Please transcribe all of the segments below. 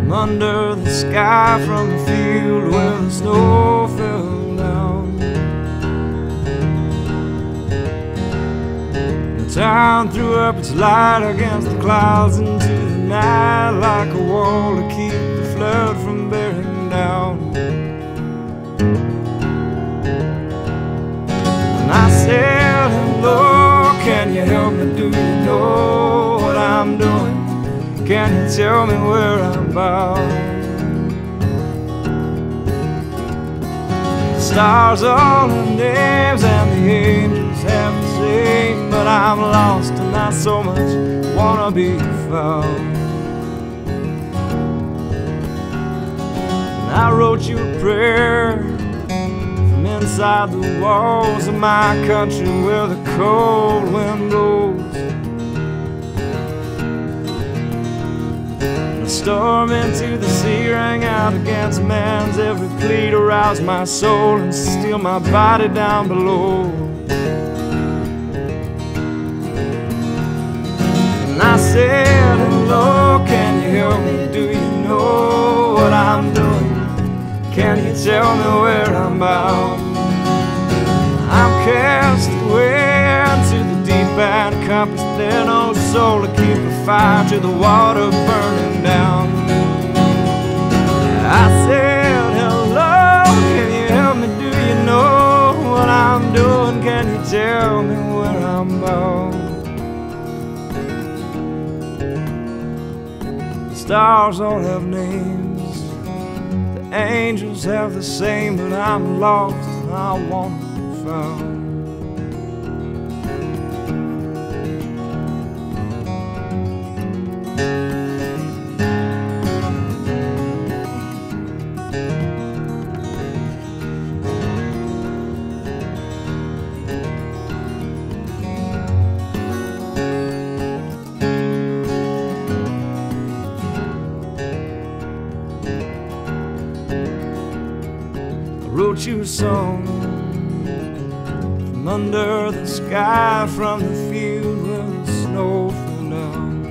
from under the sky, from the field where the snow fell down. The town threw up its light against the clouds into the night, like a wall to keep the flood from bearing down. And I said, hello, can you help me? Do you know what I'm doing? Can you tell me where I'm bound? The stars all have names and the angels have the same, but I'm lost and not so much wanna be found. And I wrote you a prayer from inside the walls of my country where the cold wind blows. The storm into the sea rang out against man's every plea to rouse my soul and steal my body down below. And I said, hello, can you help me? Do you know what I'm doing? Can you tell me where I'm bound? I'm cast away into the deep and compass there, no soul to keep a fire to the water burning down. I said, hello, can you help me? Do you know what I'm doing? Can you tell me where I'm bound? The stars all have names, the angels have the same, but I'm lost and I want to be found. I wrote you a song from under the sky, from the field where the snow fell down.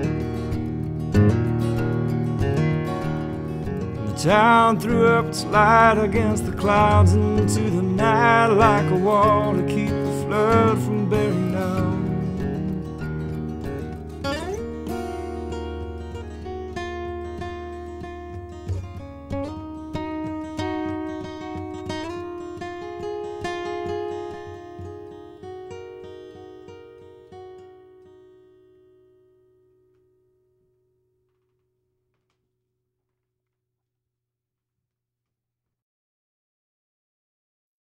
And the town threw up its light against the clouds into the night, like a wall to keep the flood from burying